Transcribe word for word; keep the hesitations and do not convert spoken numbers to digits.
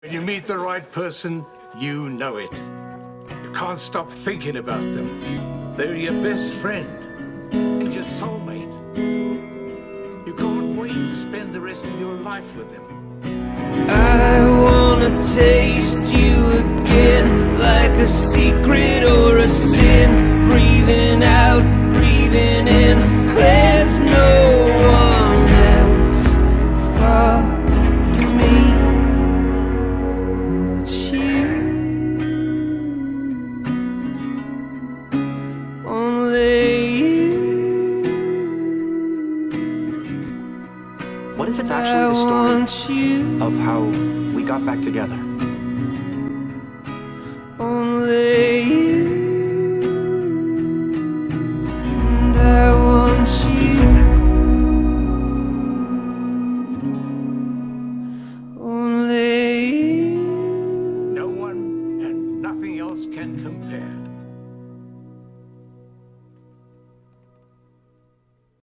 When you meet the right person, you know it. You can't stop thinking about them. They're your best friend and your soulmate. You can't wait to spend the rest of your life with them. I wanna taste you again, like a secret or a sin. Breathing out, breathing in. There's no one else for me but you. Only you. What if it's actually the story of how we got back together? Only you, and I want you. Only you. No one and nothing else can compare.